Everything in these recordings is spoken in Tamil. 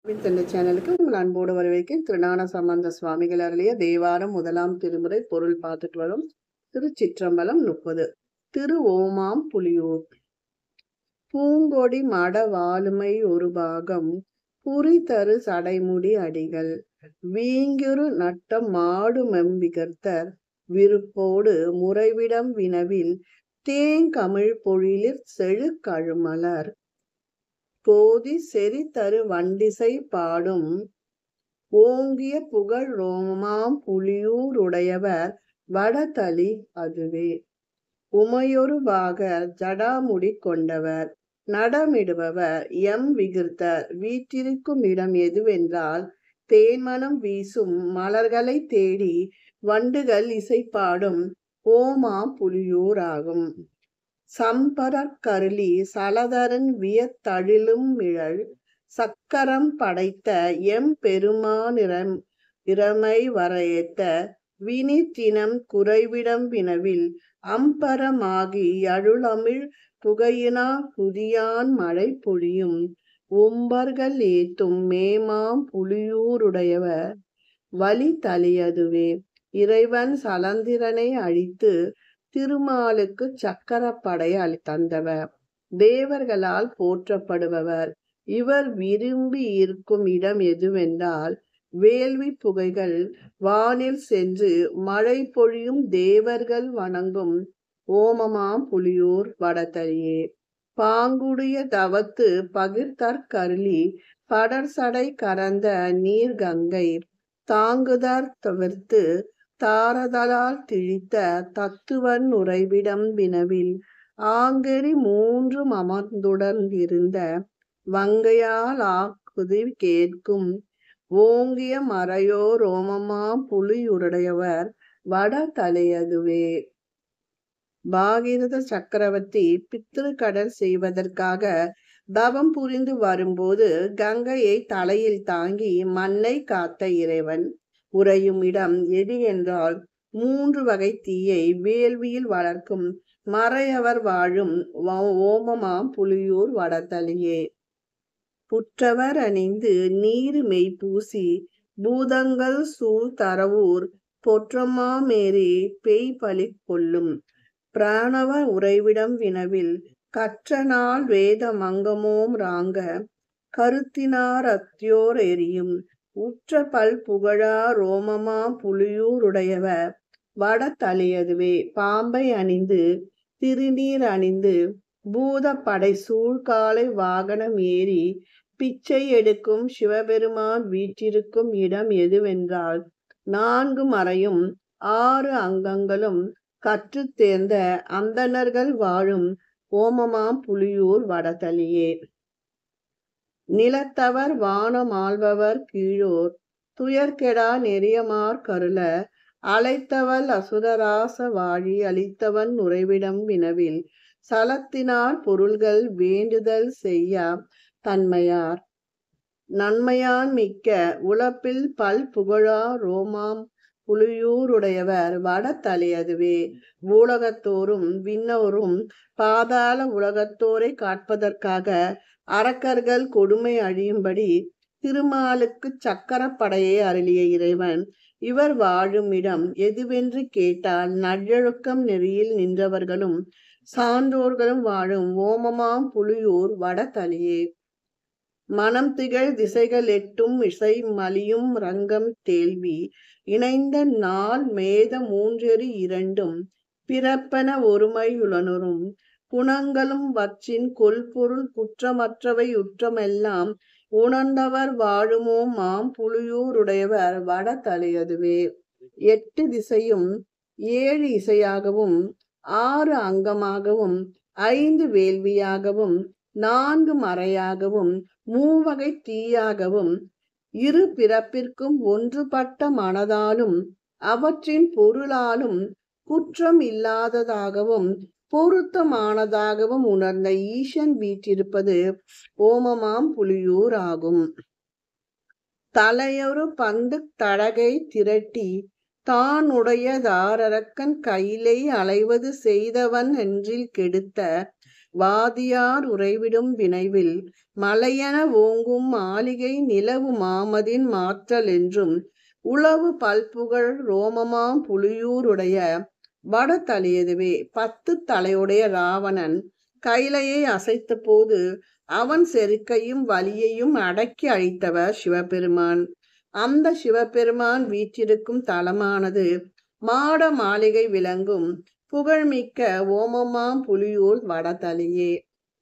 இந்த சேனலுக்கு உங்கள் அன்போடு வரவேற்கிறேன். திருஞான சம்பந்த சுவாமிகள் அருளிய தேவாரம் முதலாம் திருமுறை பொருள் பார்த்துட்டு வரும். திருச்சிற்றம்பலம் 30. திரு ஓமாம் புலியூர். பூங்கொடி மட வாளுமை ஒரு பாகம் புரி தரு சடைமுடி அடிகள் வீங்குரு நட்டம் மாடு மெம்பிகர்த்தர் விருப்போடு முறைவிடம் வினவில் தேங்கமிழ் பொழிலிற் செழு கழுமலர் கோதி செறி தரு வண்டிசை பாடும் ஓங்கிய புகழ் ரோமாம் புலியூர் உடையவர் வடதளி அதுவே. உமையொரு பாகர் ஜடாமுடி கொண்டவர் நடமிடுபவர் எம் விகிர்த்தர் வீற்றிருக்கும் இடம் எதுவென்றால் தேன்மனம் வீசும் மலர்களை தேடி வண்டுகள் இசைப்பாடும் ஓமா புலியூர் ஆகும். சம்பரக்கருளி சலதரன் வியத்தழிலும் மிழல் சக்கரம் படைத்த எம் பெருமானிரம் இறமை வரையத்த வினித்தினம் குறைவிடம் வினவில் அம்பரமாகி அருளமிழ் புகையினா புதியான் மழை பொழியும் உம்பர்கள் ஏத்தும் மேமாம் புலியூருடையவர் வழி தளியதுவே. இறைவன் சலந்திரனை அழித்து திருமாலுக்கு சக்கரப்படை தந்தவர் தேவர்களால் போற்றப்படுபவர். இவர் விரும்பி இருக்கும் இடம் எதுவென்றால் வேள்வி புகைகள் வானில் சென்று மழை பொழியும் தேவர்கள் வணங்கும் ஓமமாம் புலியூர் வடதளியே. பாங்குடைய தவத்து பகிர்தற்கருளி படர்சடை கரந்த நீர் கங்கை தாங்குதற் தவிர்த்து தாரதலால் திழித்த தத்துவன் உறைவிடம் வினவில் ஆங்கெரி மூன்றும் அமர்ந்துடன் இருந்த வங்கையால் ஆக்குதி கேட்கும் ஓங்கிய மறையோ ரோமமா புலியுடையவர் வட தலையதுவே. பாகீரத சக்கரவர்த்தி பித்ருக்கடல் செய்வதற்காக தவம் புரிந்து வரும்போது கங்கையை தலையில் தாங்கி மண்ணை காத்த இறைவன் உறையும் இடம் எது என்றால் 3 வகை தீயை வேள்வியில் வளர்க்கும் மறையவர் வாழும் ஓமமாம் புலியூர் வடதளியே. புற்றவர் அணிந்து நீர் மெய் பூசி பூதங்கள் சூழ் தரவூர் பொற்றமா மேரி பெய் பலி கொள்ளும் பிராணவ உறைவிடம் வினவில் கற்ற நாள் வேத மங்கமோம் ராங்க கருத்தினார் அத்தியோர் எரியும் உற்ற பல் புகழா ரோமமா புலியூருடையவர் வட தலையதுவே. பாம்பை அணிந்து திருநீர் அணிந்து பூத படை சூழ்காலை வாகனம் ஏறி பிச்சை எடுக்கும் சிவபெருமான் வீற்றிருக்கும் இடம் எதுவென்றால் 4 மறையும் 6 அங்கங்களும் கற்று தேர்ந்த அந்தணர்கள் வாழும் ஓமமாம் புலியூர் வடதளியே. நிலத்தவர் வானம் ஆள்பவர் கீழோர் துயர்கெடா நெறியமார் கருள அழைத்தவள் அசுதராச வாழி அளித்தவன் உறைவிடம் வினவில் சலத்தினார் பொருள்கள் வேண்டுதல் செய்ய தன்மையார் நன்மையான் மிக்க உலப்பில் பல் புகழா ரோமாம் புலியூருடையவர் வட தலையதுவே. பூலகத்தோறும் விண்ணோரும் பாதாள உலகத்தோரை காட்பதற்காக அரக்கர்கள் கொடுமை அழியும்படி திருமாலுக்கு சக்கரப்படையை அருளிய இறைவன் இவர் வாழும் இடம் எதுவென்று கேட்டால் நல்லொழுக்கம் நெறியில் நின்றவர்களும் சான்றோர்களும் வாழும் ஓமமாம் புலியூர் வடதளியே. மனம் திகழ் திசைகள் 8 இசை மலியும் ரங்கம் தேல்வி இணைந்த நாள் மேத 3 2 பிறப்பென ஒருமையுளனும் குணங்களும் வற்றின் கொல்பொருள் குற்றமற்றவை உற்றமெல்லாம் உணர்ந்தவர் வாழுமோ மாம் புலியூருடையவர் வட தலையதுவே. 8 திசையும் 7 இசையாகவும் 6 அங்கமாகவும் 5 வேள்வியாகவும் 4 மறையாகவும் 3 வகை தீயாகவும் இரு பிறப்பிற்கும் ஒன்றுபட்ட மனதாலும் அவற்றின் பொருளாலும் குற்றம் இல்லாததாகவும் பொருத்தமானதாகவும் உணர்ந்த ஈசன் வீற்றிருப்பது ஓமமாம் புலியூர் ஆகும். தலையொரு பந்து தடகை திரட்டி தான் உடைய தாரரக்கன் கையிலை அலைவது செய்தவன் என்றில் கெடுத்த வாதியார் உறைவிடும் வினைவில் மலையென ஓங்கும் மாளிகை நிலவு மாமதின் மாற்றல் என்றும் உளவு பல்புகழ் ரோமமாம் புலியூருடைய வட தளியதுவே. 10 தலையுடைய ராவணன் கைலையை அசைத்த போது அவன் செருக்கையும் வலியையும் அடக்கி அழித்தவர் சிவபெருமான். அந்த சிவபெருமான் வீற்றிருக்கும் தலமானது மாட மாளிகை விளங்கும் புகழ்மிக்க ஓமமாம் புலியூர் வடதளியே.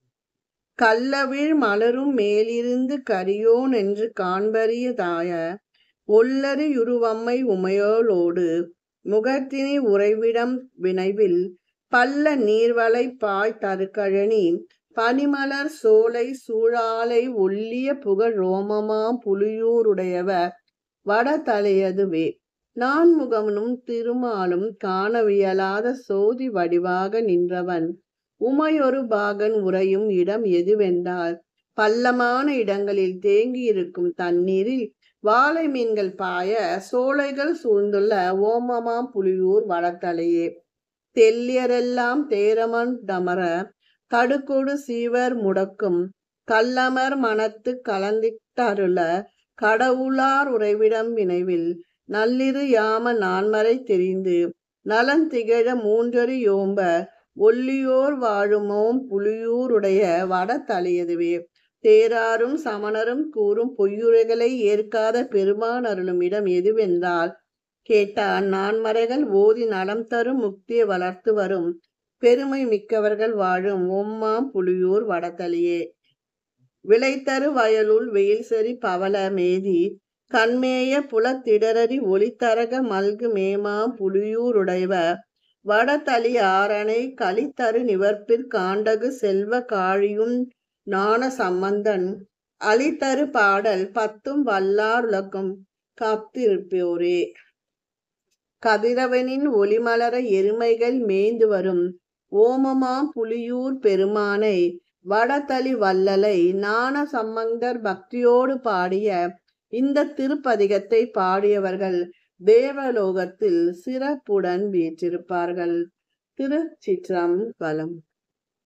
கள்ளவிழ் மலரும் மேலிருந்து கரியோன் என்று காண்பரிய தாய ஒல்லரு யுருவம்மை உமையோளோடு முகத்தினை உறைவிடம் வினைவில் பல்ல நீர்வளை பாய் தருக்கழனி பனிமலர் சோலை சூழாலை ஒல்லிய புகழ் ரோமமாம் புலியூருடையவர் வடதலையதுவே. நான்முகனும் திருமாலும் காணவியலாத சோதி வடிவாக நின்றவன் உமையொரு பாகன் உறையும் இடம் எதுவென்றால் பள்ளமான இடங்களில் தேங்கியிருக்கும் தண்ணீரில் வாழை மீன்கள் பாய சோலைகள் சூழ்ந்துள்ள ஓமமாம் புலியூர் வடதலையே. தெல்லியரெல்லாம் தேரமன் டமர கடுக்கொடு சீவர் முடக்கும் கல்லமர் மனத்து கலந்திட்டருள கடவுளார் உறைவிடம் வினைவில் நள்ளிரு யாம நான்மறை தெரிந்து நலந்திகழ மூன்றொரு யோம்ப ஒல்லியோர் வாழுமோம் புலியூருடைய வடதளியதுவே. தேராரும் சமணரும் கூறும் பொய்யுரைகளை ஏற்காத பெருமான் அருளும் இடம் எதுவென்றால் கேட்டால் நான்மறைகள் ஓதி நலம் தரும் முக்தியை வளர்த்து வரும் பெருமை மிக்கவர்கள் வாழும் ஓம்மாம் புலியூர் வடதளியே. விளைத்தரு வயலுள் வெயில் சரி பவள மேதி கண்மேய புலத்திடரறி ஒளித்தரக மல்கு மேமாம் புலியூருடையவ வடதளி ஆரணை களித்தரு நிவர்ப்பிற் காண்டகு செல்வ காழியும் ஞான சம்பந்தன் அளித்தரு பாடல் 10 வல்லார் உலகம் காத்திருப்போரே. கதிரவனின் ஒளிமலர எருமைகள் மேய்ந்து வரும் ஓமமாம் புலியூர் பெருமானை வடதளி வள்ளலை ஞான சம்பந்தர் பக்தியோடு பாடிய இந்த திருப்பதிகத்தை பாடியவர்கள் தேவலோகத்தில் சிறப்புடன் வீற்றிருப்பார்கள். திருச்சிற்றம்பலம்.